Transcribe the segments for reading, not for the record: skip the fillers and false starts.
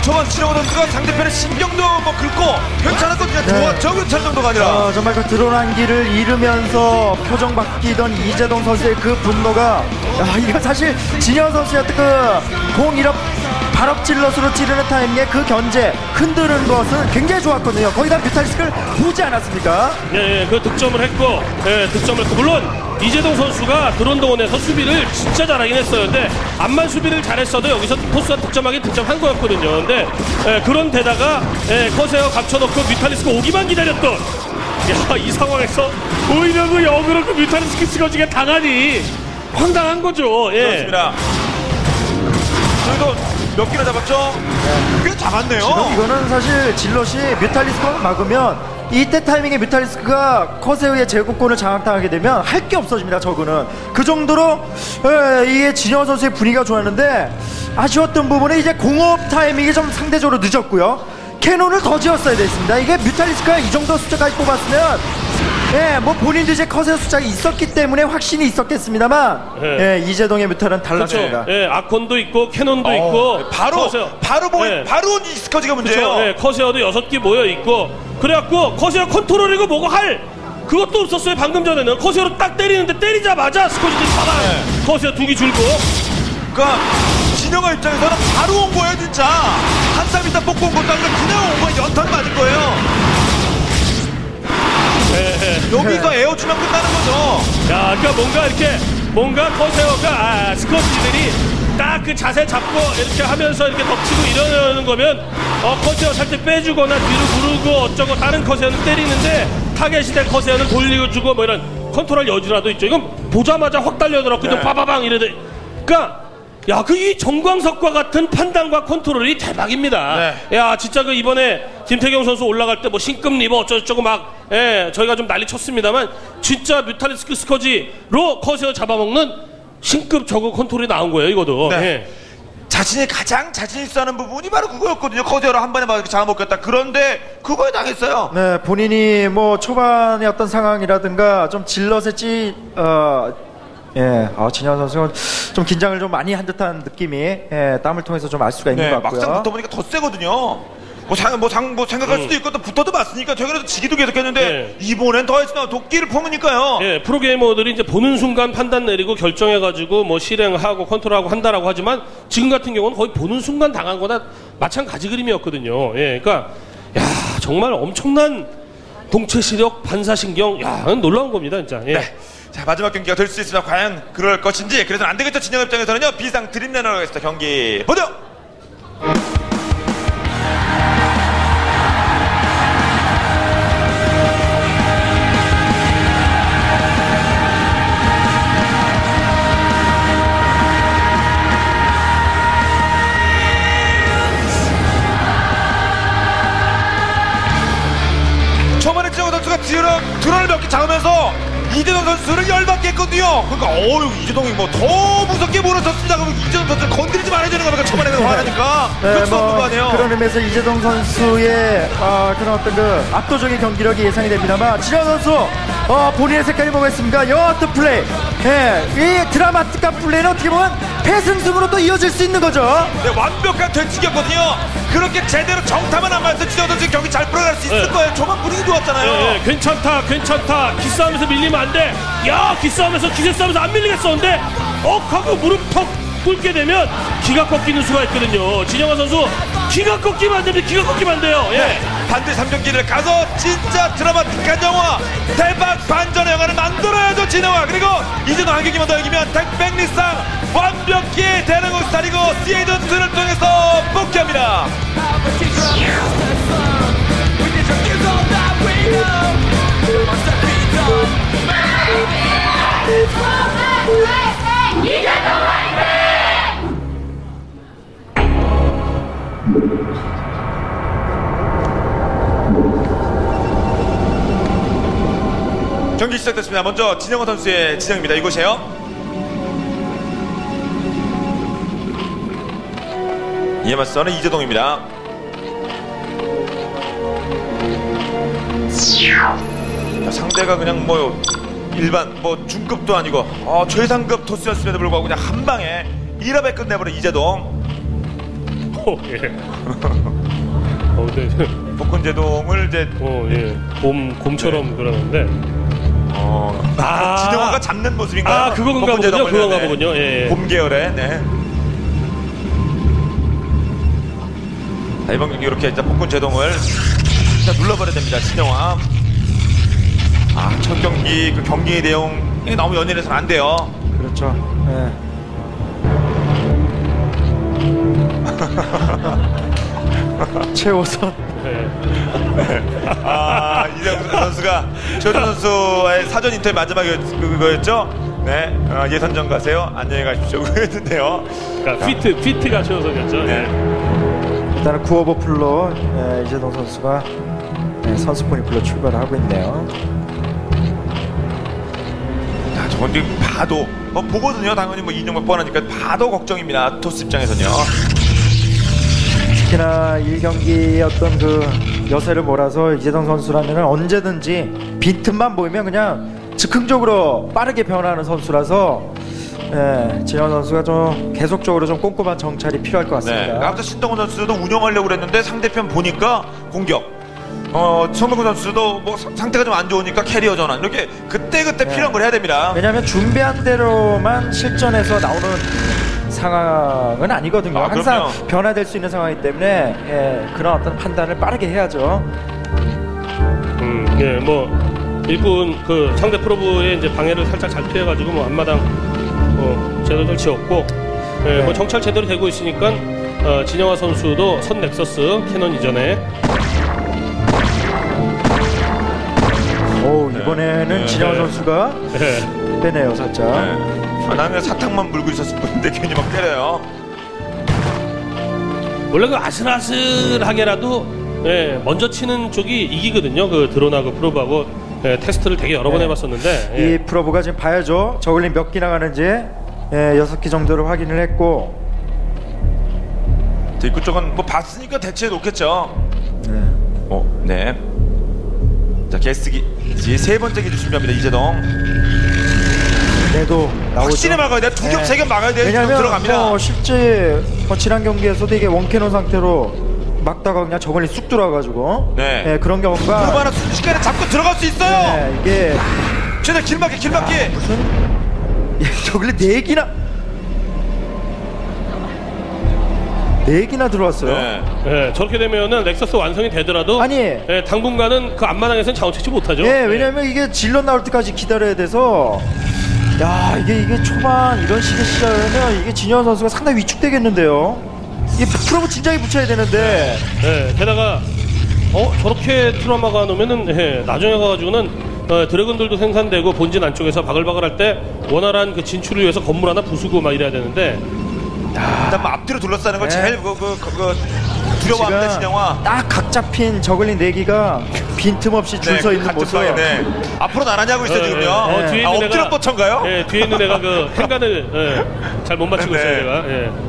초반 진영호 선수가 상대편의 신경도 뭐 긁고 괜찮았거든요. 좋았죠. 괜찮은 정도가 아니라 정말 그 드러난 길을 잃으면서 표정 바뀌던 이재동 선수의 그 분노가 이거 사실 진영 선수의 그공 1업 발업질럿으로 찌르는 타이밍에 그 견제 흔드는 것은 굉장히 좋았거든요. 거기다 뮤탈리스크를 보지 않았습니까? 예, 그 득점을 했고, 득점을 했고, 물론 이재동 선수가 드론 동원에서 수비를 진짜 잘하긴 했어요. 근데 암만 수비를 잘했어도 여기서 포스가 득점하긴 득점한 거였거든요. 근데 그런 데다가 커세어 갖춰놓고 뮤탈리스크 오기만 기다렸던, 야, 이 상황에서 오히려 그 역으로 그 뮤탈리스크 쓰러지게 당하니 황당한 거죠. 예. 그렇습니다. 그래도 몇 개나 잡았죠? 꽤 잡았네요. 지금 이거는 사실 질럿이 뮤탈리스크만 막으면 이때 타이밍에 뮤탈리스크가 커세어의 제공권을 장악당하게 되면 할 게 없어집니다. 저거는 그 정도로 이게 진영 선수의 분위기가 좋았는데 아쉬웠던 부분은 이제 공업 타이밍이 좀 상대적으로 늦었고요. 캐논을 더 지었어야 됐습니다. 이게 뮤탈리스크가 이 정도 숫자까지 뽑았으면 뭐 본인도 이제 커세어 숫자가 있었기 때문에 확신이 있었겠습니다만 이재동의 뮤탈은 달랐습니다. 그렇죠. 아콘도 있고 캐논도 있고 바로 온 이 스커지가 문제예요. 그렇죠. 커세어도 6개 모여 있고 그래갖고 커세어 컨트롤이고 뭐고 할 그것도 없었어요. 방금 전에는 커세어로 딱 때리는데 때리자마자 스커지들이 잡아 커세어 2개 줄고. 그러니까 진영아 입장에서는 바로 온 거예요. 진짜 한참 있다 뽑고 온 것도 아니라 그냥 온 거예요. 연탄 맞은 거예요. 여기서 에어주면 끝나는 거죠. 야, 그러니까 뭔가 커세어가 스커지들이 딱 그 자세 잡고 이렇게 하면서 이렇게 덮치고 이러는 거면 커세어 살짝 빼주거나 뒤로 구르고 어쩌고 다른 커세어는 때리는데 타겟이 된 커세어는 돌리고 주고 뭐 이런 컨트롤 여지라도 있죠. 이건 보자마자 확 달려들었고 그냥 빠바방 이러대. 그러니까 야, 그 이 정광석과 같은 판단과 컨트롤이 대박입니다. 야, 진짜 그 이번에 김태경 선수 올라갈 때 뭐 신급 리버 어쩌고저쩌고 막 저희가 좀 난리 쳤습니다만 진짜 뮤탈리스크 스커지로 커세어 잡아먹는 신급 저거 컨트롤이 나온 거예요. 이거도. 자신이 가장 자신 있어 하는 부분이 바로 그거였거든요. 커세어로 한 번에 막 이렇게 잡아먹겠다. 그런데 그거에 당했어요. 네, 본인이 뭐 초반의 어떤 상황이라든가 좀 질럿의 진영 선수는 좀 긴장을 좀 많이 한 듯한 느낌이 땀을 통해서 좀 알 수가 있는 것 같고요. 막상 붙어보니까 더 세거든요. 생각할 수도 있고 또 붙어도 맞으니까 저기라도 지기도 계속했는데 이번엔 더 했으나 도끼를 품으니까요. 프로게이머들이 이제 보는 순간 판단 내리고 결정해가지고 뭐 실행하고 컨트롤하고 한다라고 하지만 지금 같은 경우는 거의 보는 순간 당한 거나 마찬가지 그림이었거든요. 그러니까 야, 정말 엄청난 동체 시력, 반사신경, 야, 놀라운 겁니다, 진짜. 자, 마지막 경기가 될 수 있으나 과연 그럴 것인지. 그래서 안 되겠죠. 진영 입장에서는요, 비상 드림라이너라고 했습니다. 경기 보죠. 초반에 진영 선수가 드론을 몇 개 잡으면서 이재동 선수를 열받게 했거든요. 그러니까 이재동이 뭐 더 무섭게 몰아쳤습니다. 그러면 이재동 선수를 건드리지 말아야 되는 겁니까? 초반에는 화나니까. 그런 의미에서 이재동 선수의 그런 어떤 그 압도적인 경기력이 예상이 됩니다만 진영 선수 본인의 색깔이 뭐겠습니까? 여하튼 플레이. 이 드라마틱한 플레이는 어떻게 보면 패승승으로 또 이어질 수 있는 거죠. 완벽한 되치기였거든요. 그렇게 제대로 정타만 안 맞아서 진영 선수 경기 잘 풀어갈 수 있을 거예요. 초반 분위기 좋았잖아요. 괜찮다. 기싸움에서 밀리면 안 돼. 야, 기싸움에서 기세싸움에서 안 밀리겠어. 근데 하고 무릎 턱 꿇게 되면 기가 꺾이는 수가 있거든요. 진영아 선수 기가 꺾이면 안 됩니다. 기가 꺾이면 안 돼요. 반드시 3경기를 가서 진짜 드라마틱한 영화, 대박 반전의 영화를 만들어야죠. 진영아. 그리고 이제는 한 경기만 더 이기면 택백리상 완벽히 대한민국 스타리그 시즌2를 통해서 복귀합니다. 경기 시작됐습니다. 먼저 진영호 선수의 진영입니다. 이곳이에요. 이에 맞서는 이재동입니다. 상대가 그냥 뭐 일반 뭐 중급도 아니고 최상급 토스였음에도 불구하고 그냥 한 방에 1합에 끝내버린 이재동. 예. 근데 폭군 제동을 이제 예. 곰처럼 그러는데. 진영아가 잡는 모습인가요? 그건가 보군요. 그건가 보군요. 예. 곰 계열의. 네. 자, 이번 경기 이렇게 이제 폭군 제동을 진짜 눌러버려야 됩니다. 진영아. 첫 경기 그 경기 내용이 너무 연연해서는 안 돼요. 그렇죠. 네. 최호선. 이정수 선수가 최호선 선수의 사전 인터뷰 마지막에 그거였죠? 네. 예선전 가세요. 안녕히 가십시오. 그랬는데요. 그러니까 피트가 최호선이었죠. 네. 일단은 9오버 풀로 이재동 선수가 선수권이 풀로 출발을 하고 있네요. 저건 봐도 보거든요. 당연히 이종박 뻔하니까 봐도 걱정입니다. 토스 입장에서는요. 특히나 1경기의 어떤 그 여세를 몰아서 이재동 선수라면 언제든지 빈틈만 보이면 그냥 즉흥적으로 빠르게 변화하는 선수라서 진영 선수가 좀 계속적으로 좀 꼼꼼한 정찰이 필요할 것 같습니다. 네. 아까 신동훈 선수도 운영하려고 그랬는데 상대편 보니까 공격. 송병구 선수도 상태가 좀 안 좋으니까 캐리어 전환 이렇게 그때 필요한 걸 해야 됩니다. 왜냐하면 준비한 대로만 실전에서 나오는 상황은 아니거든요. 항상 그럼요. 변화될 수 있는 상황이기 때문에 그런 어떤 판단을 빠르게 해야죠. 예, 일꾼 그 상대 프로브의 이제 방해를 살짝 잘 피해가지고 앞마당 제대로 지었고, 정찰 제대로 되고 있으니까 진영아 선수도 선 넥서스 캐논 이전에. 이번에는 진영 선수가 빼네요 살짝. 나는 사탕만 물고 있었을 뿐인데 괜히 막 때려요. 원래 그 아슬아슬하게라도 먼저 치는 쪽이 이기거든요. 그 드론하고 프로브하고 테스트를 되게 여러 번 해봤었는데 이 프로브가 지금 봐야죠. 저글링 몇 기 나가는지 6기 정도를 확인을 했고, 입구 쪽은 봤으니까 대체해 놓겠죠. 네. 자, 게스기 세 번째 기준 준비합니다. 이재동. 그래도 나오죠. 확실히 막아야 돼. 두 겹, 세 겹 막아야 돼. 왜냐면 들어갑니다. 실제 지난 경기에서도 이게 원캐논 상태로 막다가 그냥 저걸리 쑥 들어와가지고 그런 경우가 프로브 하나 순식간에 잡고 들어갈 수 있어요. 이게 최대 길막기 무슨 저걸리 4기나 4기나 들어왔어요. 저렇게 되면은 넥서스 완성이 되더라도 당분간은 그 앞마당에서는 자원 채취 못하죠. 왜냐면 이게 질러 나올 때까지 기다려야 돼서, 이게 초반 이런 식의 시작이면 이게 진영 선수가 상당히 위축되겠는데요. 이게 프로브 진작에 붙여야 되는데. 게다가 저렇게 트라우마가 놓으면은 나중에 가가지고는 드래곤들도 생산되고 본진 안쪽에서 바글바글할 때 원활한 그 진출을 위해서 건물 하나 부수고 막 이래야 되는데. 일단 앞뒤로 둘러싸는 걸 제일 두려워합니다. 진영아. 딱 각 잡힌 저글링 4기가 빈틈없이 줄 서 있는 모습. 앞으로 나란히 하고 있어요. 지금요. 뒤에 있는 엎드려 뻗쳐인가요? 뒤에 있는 애가 그 행간을 잘 못 맞추고 있어요. 제가.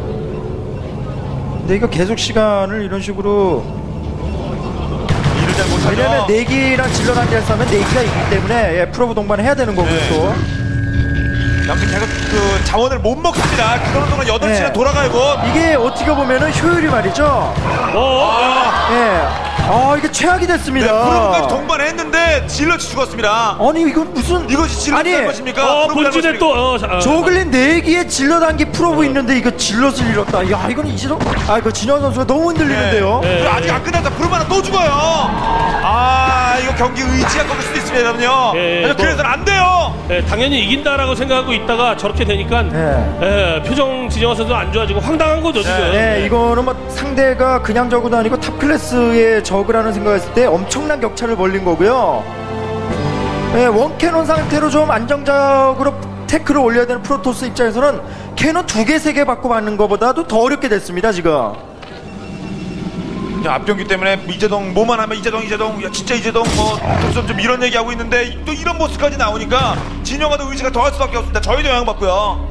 근데 이거 계속 시간을 이런 식으로, 일을 잘 못하죠. 왜냐면 4기랑 질러 단계를 싸면 4기가 있기 때문에 프로브 동반을 해야 되는 거고 또. 아무튼 계속 그 자원을 못 먹습니다. 그러는 동안 8시간 돌아가고. 이게 어떻게 보면은 효율이 말이죠. 이게 최악이 됐습니다. 프로브까지 동반했는데 질럿이 죽었습니다. 아니 이건 무슨 이것이 질럿이 잘못입니까? 본진에 또 저글린 4기에 질럿 단계 프로브 있는데 이거 질럿을 잃었다. 이거는 이제도 그 진영 선수가 너무 흔들리는데요. 아직 안 끝났다. 프로브 하나 또 죽어요. 이거 경기 의지가 꺾일 수도 있습니다, 여러분요. 그래서는 안 돼요. 당연히 이긴다라고 생각하고 있다가 저렇게 되니까 표정 진영아 선수 안 좋아지고 황당한 거죠 지금. 이거는 상대가 그냥 저그도 아니고 탑 클래스의 저그라는 생각했을 때 엄청난 격차를 벌린 거고요. 원캐논 상태로 좀 안정적으로 태클을 올려야 되는 프로토스 입장에서는 캐논 2개, 3개 받고 받는 것보다도 더 어렵게 됐습니다 지금. 앞경기 때문에 이재동 뭐만 하면 이재동 진짜 이재동 좀 이런 얘기하고 있는데 또 이런 모습까지 나오니까 진영아도 의지가 더할 수밖에 없습니다. 저희도 영향받고요.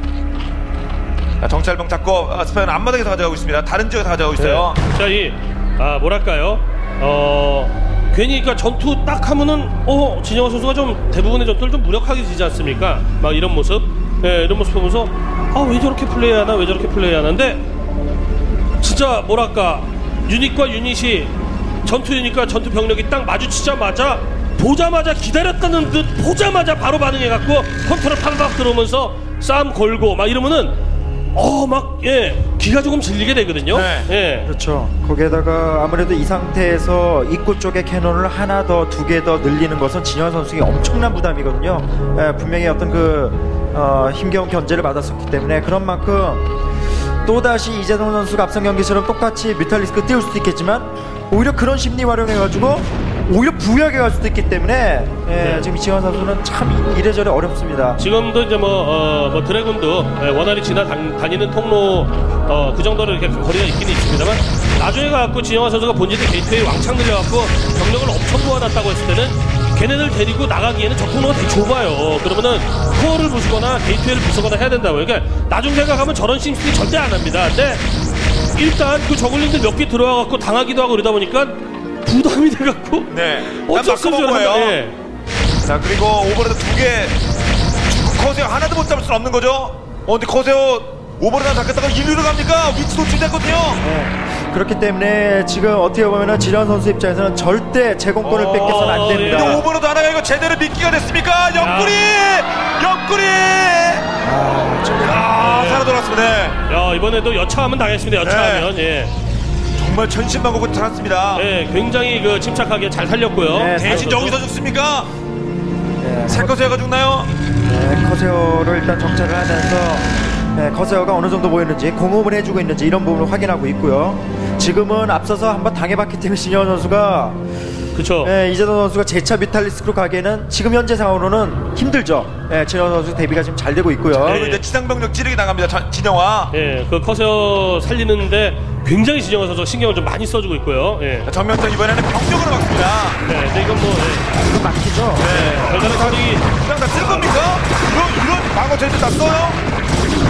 정찰병 잡고 스파이는 앞마당에서 가져가고 있습니다. 다른 지역에서 가져가고 있어요. 자, 뭐랄까요, 괜히 그러니까 전투 딱 하면은 진영아 선수가 좀 대부분의 전투를 좀 무력하게 지지 않습니까? 막 이런 모습, 이런 모습 보면서 왜 저렇게 플레이하나, 왜 저렇게 플레이하는데 진짜 뭐랄까 유닛과 유닛이 전투 유닛과 전투 병력이 딱 마주치자마자 보자마자 기다렸다는 듯 보자마자 바로 반응해갖고 컨트롤 팍팍 들어오면서 싸움 걸고 막 이러면은 기가 조금 질리게 되거든요. 네. 예. 그렇죠. 거기에다가 아무래도 이 상태에서 입구 쪽에 캐논을 하나 더, 두 개 더 늘리는 것은 진현 선수에게 엄청난 부담이거든요. 예, 분명히 어떤 힘겨운 견제를 받았었기 때문에 그런 만큼 또다시 이재동 선수가 앞선 경기처럼 똑같이 뮤탈리스크 띄울 수도 있겠지만 오히려 그런 심리 활용해가지고 오히려 부유하게 갈 수도 있기 때문에 지금 이치환 선수는 참 이래저래 어렵습니다. 지금도 이제 드래곤도 원활히 다니는 통로 그 정도로 이렇게 거리가 있긴 있습니다만 나중에 가갖고 진영환 선수가 본진의 게이트웨이 왕창 늘려갖고 병력을 엄청 모아놨다고 했을 때는 걔네들 데리고 나가기에는 저 통로가 되게 좁아요. 그러면은 코어를 부수거나 게이트웨이를 부수거나 해야 된다고요. 그러니까 나중 생각하면 저런 심스틱 절대 안 합니다. 근데 일단 그 저글링들 몇 개 들어와갖고 당하기도 하고 그러다 보니까 부담이 돼갖고 네. 어쩔 수 없죠. 거예요. 자, 그리고 오버로드 2개 커세어 하나도 못 잡을 수 없는 거죠. 근데 커세어 오버로드 하나 잡겠다가 1루로 갑니까? 위치 노출됐거든요. 그렇기 때문에 지금 어떻게 보면은 진현 선수 입장에서는 절대 제공권을 뺏겨서는 안 됩니다. 근데 오버로드 하나가 이거 제대로 미끼가 됐습니까? 옆구리! 살아 돌아왔습니다. 야, 이번에도 여차하면 당했습니다. 여차하면. 예. 정말 천신만고고 살았습니다. 네, 굉장히 침착하게 잘 살렸고요. 네, 대신 여기서 죽습니까? 네, 새 커세어가 죽나요? 네, 커세어를 일단 정찰을 하면서 커세어가 어느 정도 보이는지 공업을 해주고 있는지 이런 부분을 확인하고 있고요. 지금은 앞서서 한번 당해봤기 때문에 진현 선수가 그렇죠. 이재동 선수가 재차 뮤탈리스크로 가기에는 지금 현재 상황으로는 힘들죠. 진현 선수 대비가 지금 잘 되고 있고요. 그리고 이제 지상병력 찌르기 나갑니다. 진영화. 예, 그 커세어 살리는데 굉장히 진영화 선수가 신경을 좀 많이 써주고 있고요. 예. 정면전 이번에는 병력으로 막습니다. 네, 근데 이건 이건 막히죠. 별다른 소리 그냥 다 쓸 겁니까? 이런 방어 제도 다 써요?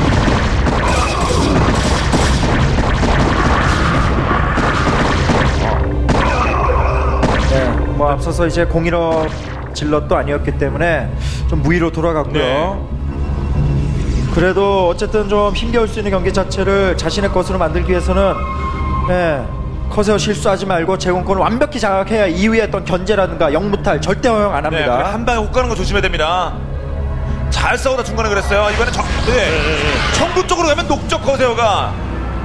앞서서 이제 01업 질럿도 아니었기 때문에 좀 무위로 돌아갔고요. 그래도 어쨌든 좀 힘겨울 수 있는 경기 자체를 자신의 것으로 만들기 위해서는 커세어 실수하지 말고 제공권을 완벽히 장악해야 이후에 어떤 견제라든가 영무탈 절대 허용 안 합니다. 한 방에 훅 가는 거 조심해야 됩니다. 잘 싸우다 중간에 그랬어요. 이번에 청구 쪽으로 가면 녹적 커세어가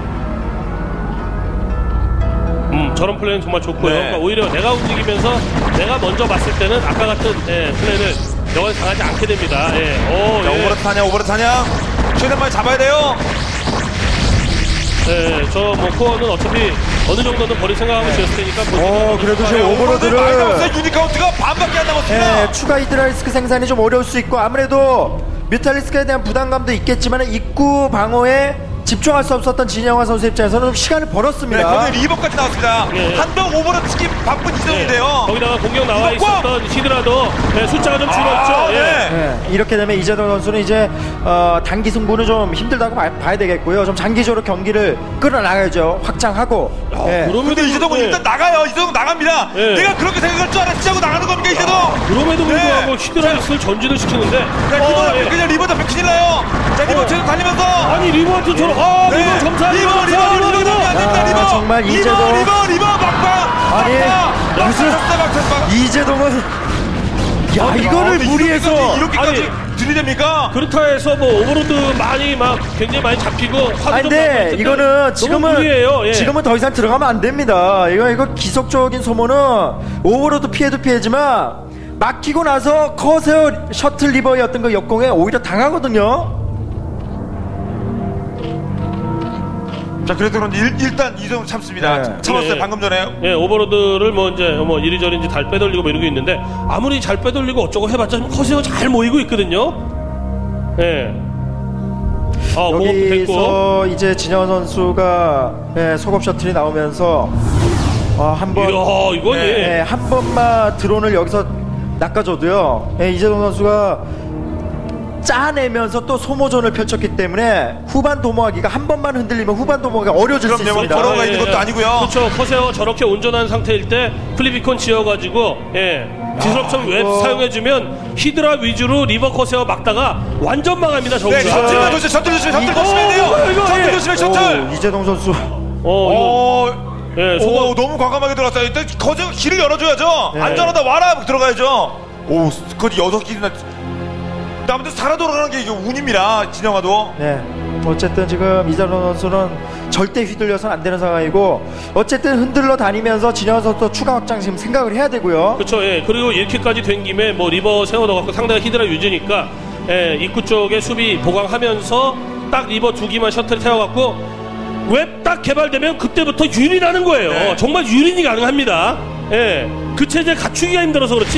저런 플레이는 정말 좋고요. 그러니까 오히려 내가 움직이면서 내가 먼저 봤을 때는 아까 같은 플레이를 영원히 당하지 않게 됩니다. 오버로드 타냐 최대한 많이 잡아야 돼요. 저 코어는 어차피 어느 정도는 버릴 생각하고 지었을 테니까 그래도 지금 오버로드를 많이 남았어요. 유니카운트가 반밖에 안 남았습니다. 추가 히드라리스크 생산이 좀 어려울 수 있고 아무래도 뮤탈리스크에 대한 부담감도 있겠지만 입구 방어에 집중할 수 없었던 진영화 선수 입장에서는 좀 시간을 벌었습니다. 거기 리버까지 나왔습니다. 한 방 오버로드 치기 바쁜 이정인데요. 거기다가 공격 나와 있었던 히드라도 숫자가 좀 줄었죠. 이렇게 되면 이재동 선수는 이제 단기 승부는 좀 힘들다고 봐야 되겠고요. 좀 장기적으로 경기를 끌어나가야죠. 확장하고. 그런데 이재동은 일단 나가요. 이재동 나갑니다. 내가 그렇게 생각할 줄 알았지 하고 나가는 겁니까 이재동? 그럼에도 불구하고 히드라를 전진을 시키는데 리버 앞에 그냥 리버 앞에 큰일 나요. 자 리버 계속 달리면서 아니 리버한테 저런 리버 점사 리버 정말 이재동 리버 막방 아니 무슨 이재동은 이거를 무리해서 이렇게까지 들이댑니까? 그렇다 해서 오버로드 굉장히 많이 잡히고 근데 이거는 지금은 더 이상 들어가면 안 됩니다. 이거 기속적인 소모는 오버로드 피해도 피해지만 막히고 나서 커세어 셔틀 리버의 어떤 그 역공에 오히려 당하거든요. 자 그래도 그런데 일단 이정은 참습니다. 참았어요. 방금 전에. 오버로드를 이제 이리저리 잘 빼돌리고 이러고 있는데 아무리 잘 빼돌리고 어쩌고 해봤자 커세어 잘 모이고 있거든요. 여기서 이제 진현 선수가 소급 셔틀이 나오면서 한 번만 드론을 여기서 낚아줘도요. 이재동 선수가 짜내면서 또 소모전을 펼쳤기 때문에 후반 도모하기가 한 번만 흔들리면 후반 도모하기가 어려워질 수 있습니다. 걸어가 있는 것도 아니고요. 그렇죠. 커세어 저렇게 온전한 상태일 때 플리비콘 지어가지고 디스럽션 웹 사용해주면 히드라 위주로 리버 커세어 막다가 완전 망합니다. 셔틀 조심해야 돼요. 셔틀 조심해 셔틀. 이재동 선수 이거 예, 너무 과감하게 들어갔어요. 일단 거저 길을 열어줘야죠. 네. 안전하다 와라 들어가야죠. 오, 스쿼드 6개나 남들 살아 돌아가는 게 이게 운입니다. 진영아도. 네. 어쨌든 지금 이재동 선수는 절대 휘둘려서는 안 되는 상황이고 어쨌든 흔들러 다니면서 진영 선수 추가 확장 지금 생각을 해야 되고요. 그렇죠. 예. 그리고 이렇게까지 된 김에 뭐 리버 세워둬갖고 상대가 히드라 유지니까 예, 입구 쪽에 수비 보강하면서 딱 리버 2기만 셔틀 태워갖고 웹 딱 개발되면 그때부터 유린하는 거예요. 네. 정말 유린이 가능합니다. 예. 그 체제 갖추기가 힘들어서 그렇지.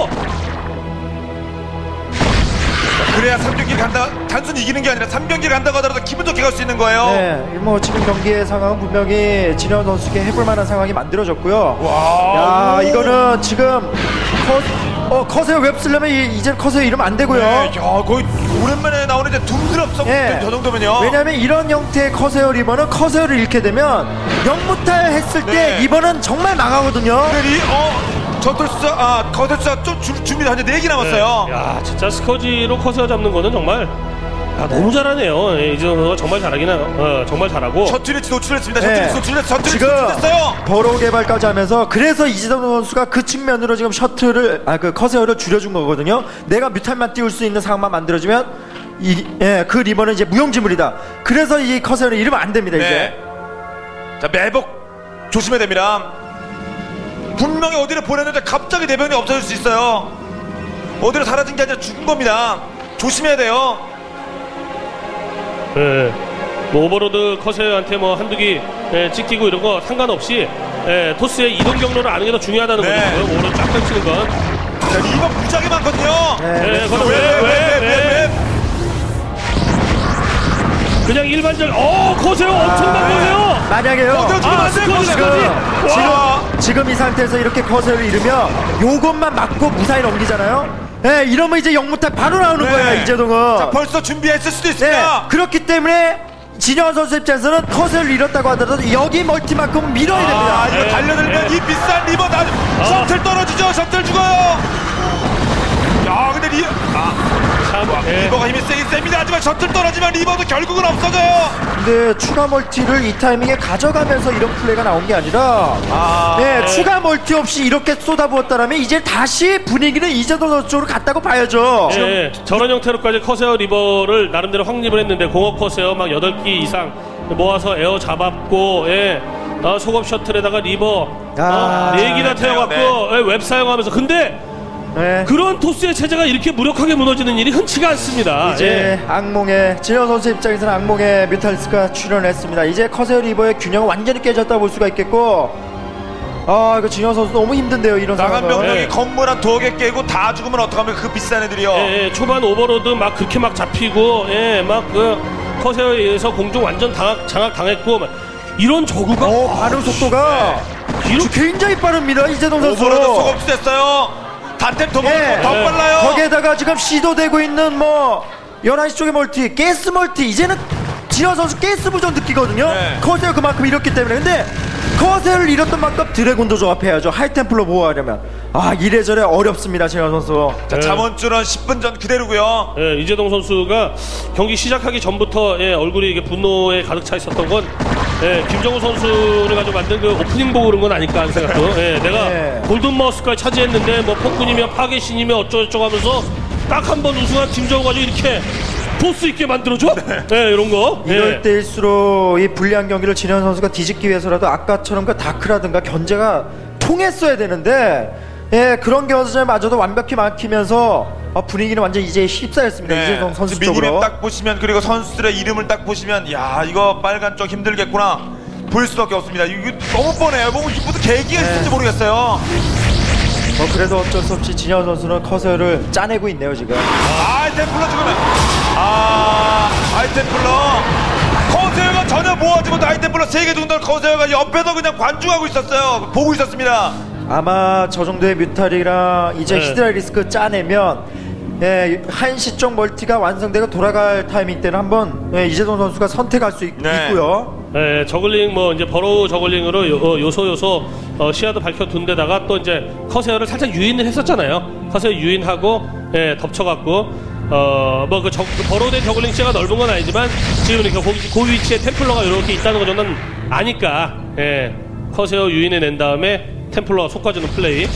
그래야 3경기 간다. 단순히 이기는 게 아니라 3경기 간다고 하더라도 기분 좋게 갈 수 있는 거예요. 네, 뭐 지금 경기의 상황은 분명히 진영 선수에게 해볼 만한 상황이 만들어졌고요. 와, 야, 이거는 지금 커세어 웹 쓰려면 이제 커세어 이러면 안 되고요. 네, 야, 거의 오랜만에 나오는 이제 둥그럽성 예. 저 정도면요. 왜냐하면 이런 형태의 커세어 리버는 커세어를 잃게 되면 영무탈 했을 때 네. 리버는 정말 망하거든요. 거들사 좀 준비도 한 4개 남았어요. 야, 진짜 스커지로 커세어 잡는 거는 정말 너무 잘하네요. 예, 이재동 선수가 정말 잘하긴 해요. 정말 잘하고. 셔틀리치 노출했습니다. 네. 셔틀리치 지금 노출했어요. 버로우 개발까지 하면서 그래서 이재동 선수가 그 측면으로 지금 셔틀을 그 커세어를 줄여준 거거든요. 내가 뮤탈만 띄울 수 있는 상황만 만들어주면 그 리버는 이제 무용지물이다. 그래서 이 커세어를 잃으면 안 됩니다. 이제. 자, 매복 조심해야 됩니다. 분명히 어디를 보냈는데 갑자기 내병이 없어질 수 있어요. 어디로 사라진 게 아니라 죽은 겁니다. 조심해야 돼요. 예. 뭐 오버로드 커세어한테 뭐 한두기 찍히고 이런 거 상관없이 토스의 이동 경로를 아는 게 더 중요하다는 네. 거죠. 오버로드 쫙 펼치는 건. 자, 이번 무지하게 많거든요. 네, 그건 왜? 그냥 일반적 커세어 엄청난 거예요. 만약에요. 지금 이 상태에서 이렇게 커세어를 잃으면 요것만 맞고 무사히 넘기잖아요. 네, 이러면 이제 영무탈 바로 나오는 거예요, 이재동은. 자, 벌써 준비했을 수도 있습니다. 네, 그렇기 때문에 진영환 선수 입장에서는 커세어를 잃었다고 하더라도 여기 멀티만큼은 밀어야 됩니다. 이거 달려들면 이 비싼 리버 셔틀 떨어지죠. 셔틀 죽어요. 야, 근데 리버가 힘이 세긴 셉니다. 하지만 셔틀 떨어지면 리버도 결국은 없어져요. 근데 추가 멀티를 이 타이밍에 가져가면서 이런 플레이가 나온 게 아니라 추가 멀티 없이 이렇게 쏟아부었다라면 이제 다시 분위기는 이재동 선수 쪽으로 갔다고 봐야죠. 저런 형태로까지 커세어 리버를 나름대로 확립을 했는데 공업 커세어 막 8기 이상 모아서 에어 잡았고 소급 셔틀에다가 리버 4기나 태워갖고 웹 사용하면서 근데 그런 토스의 체제가 이렇게 무력하게 무너지는 일이 흔치가 않습니다. 이제 악몽의 진영 선수 입장에서는 악몽의 뮤탈리스크가 출연했습니다. 이제 커세어 리버의 균형은 완전히 깨졌다 볼 수가 있겠고 이거 진영 선수 너무 힘든데요. 이런 나간 상황은. 병력이 건물 한 2개 깨고 다 죽으면 어떡합니까? 그 비싼 애들이요. 초반 오버로드 막 그렇게 막 잡히고 막 그 커세어에 의해서 공중 완전 장악 당했고 이런 저구가 반응 속도가 굉장히 빠릅니다. 이재동 선수. 오버로드 소급수 됐어요. 단템 더 빨라요. 거기에다가 지금 시도되고 있는 11시 쪽의 멀티, 가스 멀티. 이제는 진영 선수 가스 부전 느끼거든요. 커세어 그만큼 잃었기 때문에. 근데 커세어를 잃었던 만큼 드래곤도 조합해야죠. 하이템플러 보호하려면. 이래저래 어렵습니다. 진영 선수. 자, 잠원줄은 10분 전 그대로고요. 이재동 선수가 경기 시작하기 전부터 얼굴이 이게 분노에 가득 차 있었던 건 김정우 선수를 가지고 만든 그 오프닝 보고 그런 건 아닐까 하는 생각도. 내가 골든마우스까지 차지했는데 뭐 폭군이며 파괴신이며 어쩌고저쩌고 하면서 딱 한 번 우승한 김정우 가지고 이렇게 포스 있게 만들어줘? 이런 거. 이럴 때일수록 이 불리한 경기를 진현 선수가 뒤집기 위해서라도 아까처럼 그 다크라든가 견제가 통했어야 되는데 그런 견제마저도 완벽히 막히면서 분위기는 완전 이제 휩싸였습니다. 이재동 선수 쪽으로. 미니맵 딱 보시면 그리고 선수들의 이름을 딱 보시면 야, 이거 빨간 쪽 힘들겠구나 보일 수밖에 없습니다. 이거 너무 뻔해요. 무슨 계기가 있을지 모르겠어요. 그래도 어쩔 수 없이 진현 선수는 커세어를 짜내고 있네요 지금. 하이템플러 지금 하이템플러 커세어가 전혀 모아지 못한 하이템플러 3개 정도 커세어가 옆에서 그냥 관중하고 있었어요. 보고 있었습니다. 아마 저 정도의 뮤탈이랑 이제 히드라 리스크 짜내면 한시 쪽 멀티가 완성되고 돌아갈 타이밍 때는 한번 이재동 선수가 선택할 수 있고요. 저글링 이제 버로우 저글링으로 요소 시야도 밝혀둔 데다가 또 이제 커세어를 살짝 유인을 했었잖아요. 커세어 유인하고 덮쳐갖고 버로우된 저글링 시야가 넓은 건 아니지만 지금 이렇게 그 위치에 템플러가 이렇게 있다는 거 저는 아니까 커세어 유인해 낸 다음에 템플러 속아주는 플레이.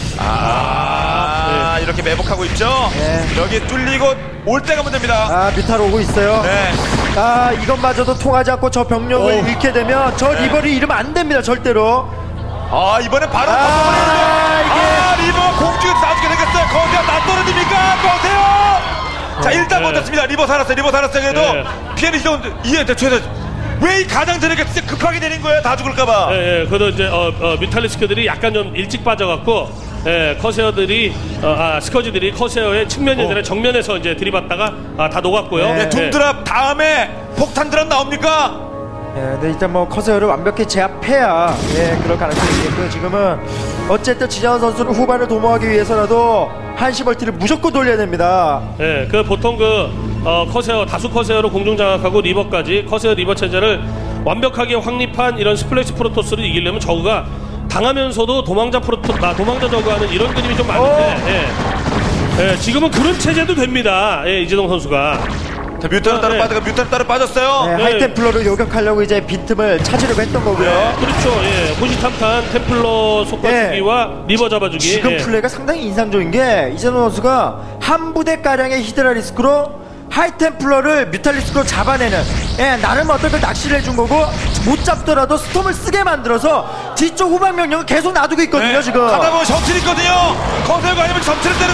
이렇게 매복하고 있죠. 네. 여기 뚫리고 올 때가 문제입니다. 뮤탈 오고 있어요. 네. 이것마저도 통하지 않고 저 병력을 잃게 되면 저 리버를 잃으면 안 됩니다, 절대로. 이번에 바로 이게 리버가 공중에 싸우게 생겼어요. 거기가 나 떨어집니까? 보세요. 자, 일단 버텼습니다. 리버 살았어요. 그래도 피해를 이해한테 최대. 왜 이 가장 저렇게 급하게 되는 거예요? 다 죽을까봐. 그래도 이제 뮤탈리스크들이 약간 좀 일찍 빠져갖고 커세어들이 스커지들이 커세어의 측면이 아니라 정면에서 이제 들이받다가 다 녹았고요. 둠드랍 다음에 폭탄 드랍 나옵니까? 근데 일단 뭐 커세어를 완벽히 제압해야 그럴 가능성이 있겠고요. 지금은 어쨌든 진영원 선수는 후반을 도모하기 위해서라도 한시 멀티를 무조건 돌려야 됩니다. 그 보통 커세어 다수 커세어로 공중 장악하고 리버까지 커세어 리버 체제를 완벽하게 확립한 이런 스플래시 프로토스를 이기려면 저그가 당하면서도 도망자 저그하는 이런 그림이 좀 많은데 지금은 그런 체제도 됩니다. 이재동 선수가. 자, 뮤탄은 따로 빠졌어요. 하이템플러를 요격하려고 이제 빈틈을 찾으려고 했던 거고요. 그렇죠. 호시탐탐 템플러 속박주기와 리버 잡아주기. 지금 플레이가 상당히 인상적인 게 이재동 선수가 한 부대가량의 히드라 리스크로 하이템플러를 뮤탈리스크로 잡아내는 나름 어떤 걸 낚시를 해준 거고 못 잡더라도 스톰을 쓰게 만들어서 뒤쪽 후방 명령을 계속 놔두고 있거든요. 지금 하다 보면 점칠 있거든요. 커세어가 아니면 점치를 때리는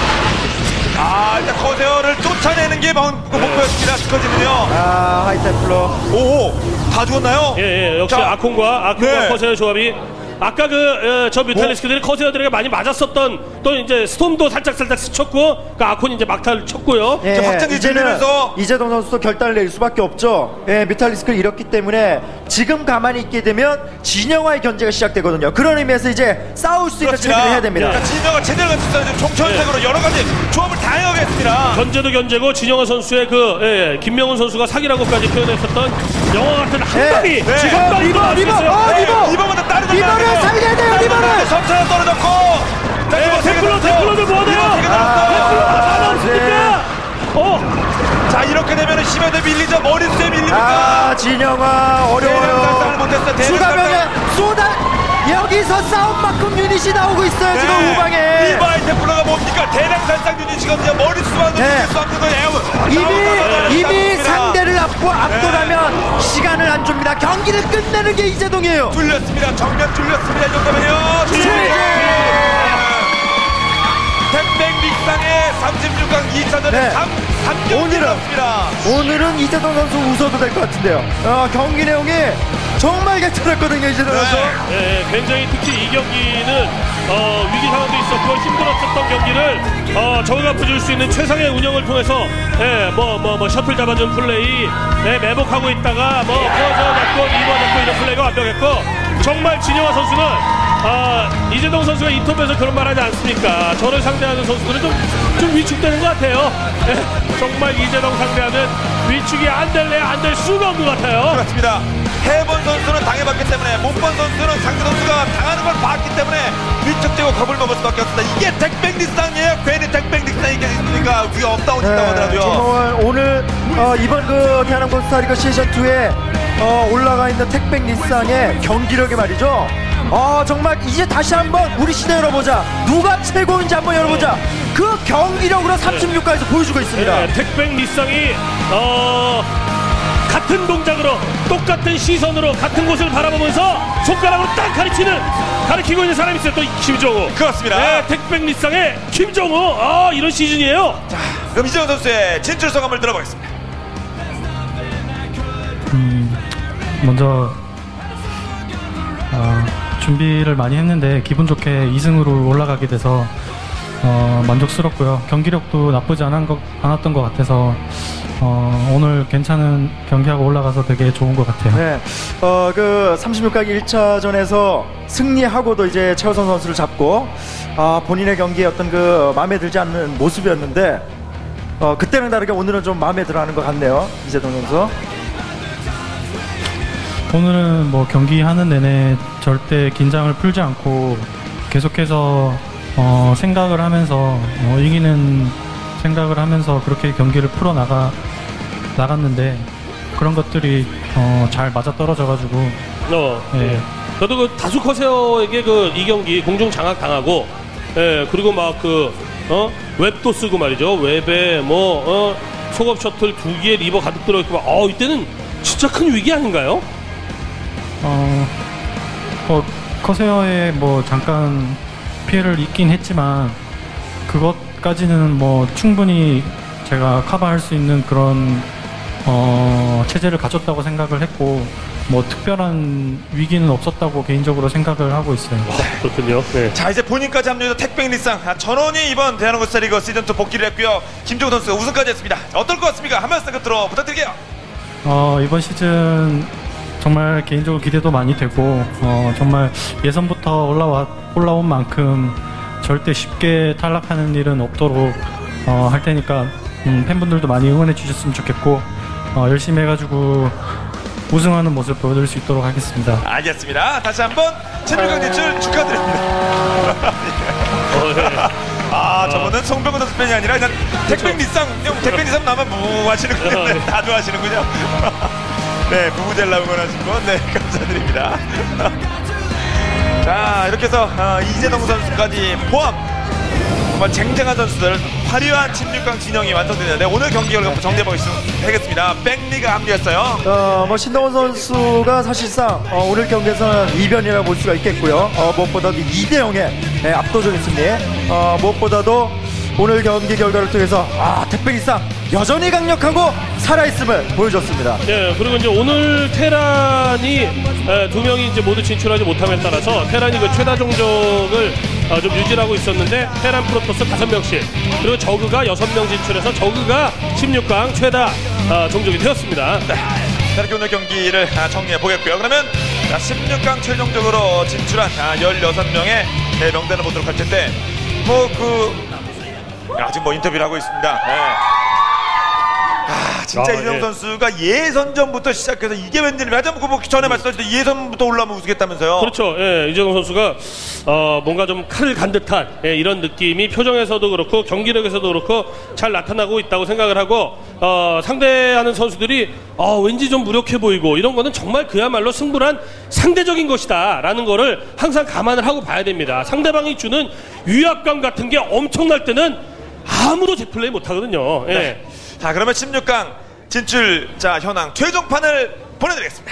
일단 커세어를 쫓아내는 게 목표였습니다. 스커지는요. 하이템플러 다 죽었나요? 역시 아콘과 커세어 조합이 아까 저 뮤탈리스크들이 커세어들에게 많이 맞았었던 또 이제 스톰도 살짝 스쳤고 아콘이 이제 막타를 쳤고요. 이제는 이재동 선수도 결단을 낼 수밖에 없죠. 뮤탈리스크를 잃었기 때문에 지금 가만히 있게 되면 진영화의 견제가 시작되거든요. 그런 의미에서 이제 싸울 수 있는 체제를 해야 됩니다. 진영화 체제를 갖췄어요. 총천색으로 여러 가지 조합을 다양하게 했습니다. 견제도 견제고 진영화 선수의 김명훈 선수가 사기라고까지 표현했었던 영화 같은 한 방이 지금 리버보다 다른 리버를 살려야 돼요. 리버를 점차가 떨어졌고 템플러들 뭐하네요. 자, 이렇게 되면 심해대 밀리죠. 머릿수에 밀립니까? 진영아 어려워요. 추가면에 여기서 싸움만큼 유닛이 나오고 있어요. 지금 후방에 리바이 템플러가 뭡니까? 대량 살상 유닛이거든요. 머릿수만 수 없는 거예요. 이미 상대를 압도하면 시간을 안 줍니다. 경기를 끝내는 게 이재동이에요. 뚫렸습니다. 정면 뚫렸습니다. 이 정도면요. 택백릭상의 36강 2차전에 3경기 오늘은 이재동 선수 웃어도 될 것 같은데요. 경기 내용이 정말 괜찮았거든요. 이재동 선수. 굉장히 특히 이 경기는 위기 상황도 있었고 힘들었었던 경기를 저희가 보여줄 수 있는 최상의 운영을 통해서 셔틀 잡아준 플레이 매복하고 있다가 퍼져 잡고 리버 잡고 이런 플레이가 완벽했고 정말 진영화 선수는 이재동 선수가 인터뷰에서 그런 말 하지 않습니까? 저를 상대하는 선수들은 좀 위축되는 것 같아요. 정말 이재동 상대하면 위축이 안 될 수가 없는 것 같아요. 그렇습니다. 해본 선수는 당해봤기 때문에 못 본 선수는 상대 선수가 당하는 걸 봤기 때문에 위축되고 겁을 먹을 수밖에 없습니다. 이게 택백리쌍이에요. 괜히 택백리쌍이 있으니까 위가 없다고 하더라고요. 정말 오늘 이번 대한항공 스타리그 시즌2에 올라가 있는 택백리쌍의 경기력이 말이죠. 정말 이제 다시 한번 우리 시대 열어보자. 누가 최고인지 한번 열어보자. 그 경기력으로 36강에서 보여주고 있습니다. 택백리쌍이 같은 동작으로 똑같은 시선으로 같은 곳을 바라보면서 손가락으로 딱 가리키고 있는 사람이 있어요. 또 김정우. 그렇습니다. 택백리쌍의 김정우. 이런 시즌이에요. 자, 그럼 이재동 선수의 진출 소감을 들어보겠습니다. 먼저 준비를 많이 했는데 기분 좋게 2승으로 올라가게 돼서 만족스럽고요. 경기력도 나쁘지 않았던 것 같아서 오늘 괜찮은 경기하고 올라가서 되게 좋은 것 같아요. 36강 1차전에서 승리하고도 이제 최호선 선수를 잡고 본인의 경기에 어떤 마음에 들지 않는 모습이었는데 그때는 다르게 오늘은 좀 마음에 들어하는 것 같네요. 이재동 선수. 오늘은 경기하는 내내 절대 긴장을 풀지 않고 계속해서 생각을 하면서 이기는 생각을 하면서 그렇게 경기를 풀어 나갔는데 그런 것들이 잘 맞아떨어져가지고 예. 저도 그 다수 커세어에게 그 이 경기 공중 장악 당하고, 예, 그리고 막 웹도 쓰고 말이죠. 웹에 속업 셔틀 2개의 리버 가득 들어있고 막, 이때는 진짜 큰 위기 아닌가요? 커세어에 뭐 잠깐 피해를 입긴 했지만 그것까지는 뭐 충분히 제가 커버할 수 있는 그런 체제를 가졌다고 생각을 했고, 뭐 특별한 위기는 없었다고 개인적으로 생각을 하고 있어요. 그렇군요. 네. 자, 이제 본인까지 합류해서 택백리상 전원이 이번 대한민국 스타리그 시즌2 복귀를 했고요. 김종우 선수가 우승까지 했습니다. 어떨 것 같습니까? 한 말씀 끝으로 부탁드릴게요. 이번 시즌 정말 개인적으로 기대도 많이 되고, 정말 예선부터 올라온 만큼 절대 쉽게 탈락하는 일은 없도록 할 테니까 팬분들도 많이 응원해 주셨으면 좋겠고, 열심히 해가지고 우승하는 모습 보여드릴 수 있도록 하겠습니다. 알겠습니다. 다시 한번 16강 진출 축하드립니다. 저분은 송병구 선수 팬이 아니라 그냥 택백리상, 택백리상 나만 뭐 하시는군요. 네, 다 좋아하시는군요. 네, 부부젤라 응원하신 분, 네, 감사드립니다. 자, 이렇게 해서 이재동 선수까지 포함 정말 쟁쟁한 선수들, 화려한 16강 진영이 완성되는데 오늘 경기 결과 정리해보겠습니다. 백리가 합류했어요. 신동원 선수가 사실상 오늘 경기에서는 이변이라고 볼 수가 있겠고요. 무엇보다도 2대0의 압도적인 승리, 무엇보다도 오늘 경기 결과를 통해서 택배리상 여전히 강력하고 살아있음을 보여줬습니다. 네, 그리고 이제 오늘 테란이 2명이 이제 모두 진출하지 못함에 따라서 테란이 그 최다 종족을 좀 유지하고 있었는데, 테란 프로토스 5명씩, 그리고 저그가 6명 진출해서 저그가 16강 최다 종족이 되었습니다. 네, 이렇게 오늘 경기를 정리해 보겠고요. 그러면 16강 최종적으로 진출한 16명의 명단을 보도록 할 텐데, 지금 인터뷰를 하고 있습니다. 네. 진짜 이재동 선수가 예선전부터 시작해서 이게 웬일이냐. 하자면 전에 말씀하셨던 예선부터 올라오면 우승했다면서요. 그렇죠. 예, 이재동 선수가 뭔가 좀 칼을 간 듯한 이런 느낌이 표정에서도 그렇고 경기력에서도 그렇고 잘 나타나고 있다고 생각을 하고, 상대하는 선수들이 왠지 좀 무력해 보이고 이런 거는 정말 그야말로 승부란 상대적인 것이다 라는 거를 항상 감안을 하고 봐야 됩니다. 상대방이 주는 위압감 같은 게 엄청날 때는 아무도 제플레이 못 하거든요. 예. 네. 자, 그러면 16강 진출자 현황 최종판을 보내드리겠습니다.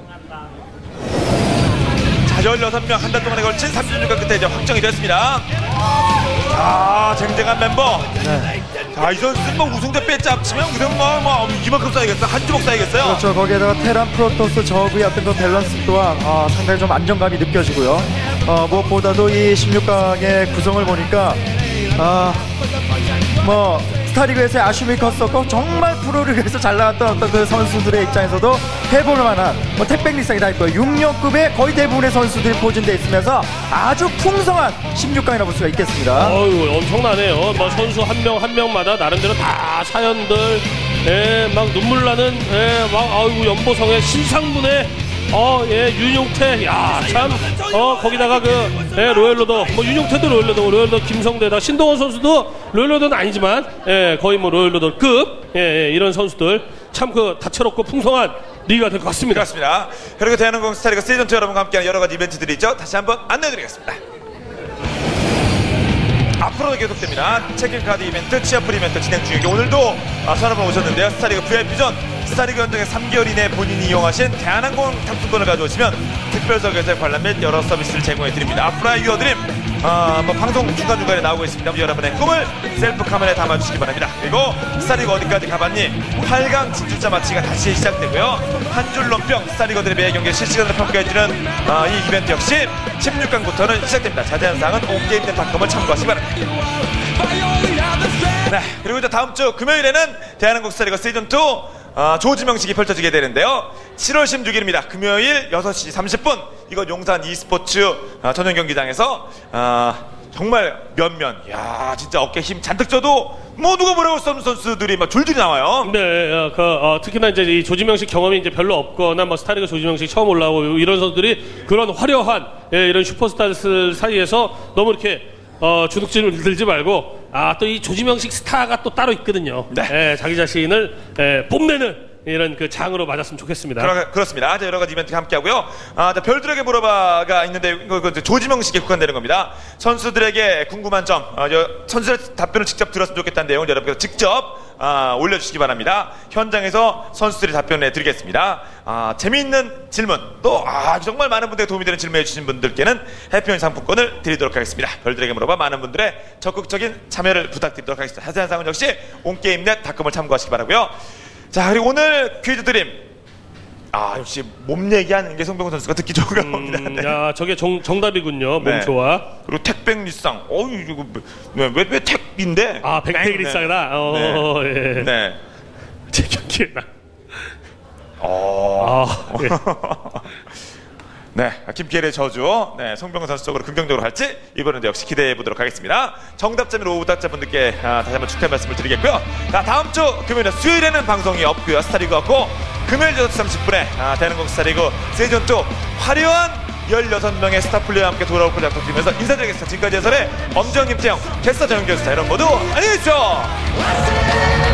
자, 16명 한 달 동안에 걸친 36강 끝에 이제 확정이 됐습니다. 자, 쟁쟁한 멤버. 네. 자, 이 선수는 뭐 우승자 빼지 합치면 우승 이만큼 쌓이겠어요. 한 주먹 쌓이겠어요. 그렇죠. 거기에다가 테란 프로토스 저그의 어떤 그 밸런스 또한 상당히 좀 안정감이 느껴지고요. 무엇보다도 이 16강의 구성을 보니까 스타리그에서의 아쉬움이 컸었고, 정말 프로리그에서 잘 나왔던 어떤 그 선수들의 입장에서도 해볼 만한 택백리상이 다 있고요. 6령급의 거의 대부분의 선수들이 포진되어 있으면서 아주 풍성한 16강이라고 볼 수가 있겠습니다. 엄청나네요. 선수 한 명 한 명마다 나름대로 다 사연들, 막 눈물 나는, 연보성의 신상문의 윤용태, 참, 거기다가 로열로더, 윤용태도 로열로더, 김성대다, 신동원 선수도 로열로더는 아니지만, 거의 로열로더급, 이런 선수들, 참 다채롭고 풍성한 리그가 될 것 같습니다. 그렇습니다. 그리고 대한민국 스타리그 시즌2 여러분과 함께하는 여러 가지 이벤트들이 있죠. 다시 한번 안내해드리겠습니다. 앞으로도 계속됩니다. 체크카드 이벤트, 취업풀 이벤트 진행 중이고, 오늘도 선언을 오셨는데요. 스타리그 VIP전, 스타리그 연장에 3개월 이내 본인이 이용하신 대한항공 탑승권을 가져오시면 특별석에서의 관람 및 여러 서비스를 제공해드립니다. 앞으로의 유어드림, 방송 중간중간에 나오고 있습니다. 여러분의 꿈을 셀프 카메라에 담아주시기 바랍니다. 그리고 스타리그 어디까지 가봤니? 8강 진출자 마치가 다시 시작되고요. 한 줄 넘병 스타리거들의 매 경기를 실시간으로 평가해주는 이 이벤트 역시 16강부터는 시작됩니다. 자세한 사항은 온게임넷닷컴을 참고하시기 바랍니다. 네, 그리고 이제 다음 주 금요일에는 대한민국 스타리그 시즌2 조지명식이 펼쳐지게 되는데요. 7월 16일입니다. 금요일 6시 30분 이건 용산 e스포츠 전용 경기장에서 정말 면면, 진짜 어깨 힘 잔뜩 줘도 누가 뭐라고 할 수 없는 선수들이 줄줄이 나와요. 네, 특히나 이제 이 조지명식 경험이 이제 별로 없거나 스타리그 조지명식 처음 올라오고 이런 선수들이 그런 화려한 이런 슈퍼스타들 사이에서 너무 이렇게 주눅질을 들지 말고 또 이 조지명식 스타가 또 따로 있거든요. 네. 자기 자신을 뽐내는 이런 그 장으로 맞았으면 좋겠습니다. 그렇습니다. 자, 여러 가지 이벤트가 함께하고요. 자, 별들에게 물어봐가 있는데 이거 조지명식에 국한되는 겁니다. 선수들에게 궁금한 점, 선수들 답변을 직접 들었으면 좋겠다는 내용을 여러분께서 직접 올려주시기 바랍니다. 현장에서 선수들이 답변해 드리겠습니다. 재미있는 질문 또 정말 많은 분들에게 도움이 되는 질문해 주신 분들께는 해피온 상품권을 드리도록 하겠습니다. 별들에게 물어봐 많은 분들의 적극적인 참여를 부탁드리도록 하겠습니다. 자세한 사항은 역시 온게임넷닷컴을 참고하시기 바라고요. 자, 그리고 오늘 퀴즈 드림 역시 몸 얘기하는 게 송병호 선수가 듣기 좋은 겁니다. 네. 야, 저게 정답이군요. 네. 몸 좋아. 그리고 택백리쌍. 이거 왜 택인데? 백택리쌍이다. 네. 예. 네. 제 경기에 나. 예. 네, 김기엘의 저주. 네, 송병호 선수 쪽으로 긍정적으로 할지 이번에도 역시 기대해 보도록 하겠습니다. 정답자 및 오답자분들께 다시 한번 축하의 말씀을 드리겠고요. 자, 다음 주 금요일에 수요일에는 방송이 없고요. 스타리그 없고 금요일 6시 30분에 대한민국 스타리그 세전 쪽 화려한 16명의 스타플레이와 함께 돌아올 걸 약속드리면서 인사드리겠습니다. 지금까지 해설의 엄지영, 김태형, 캐스터 정영규였습니다. 여러분 모두 안녕히 계십시오.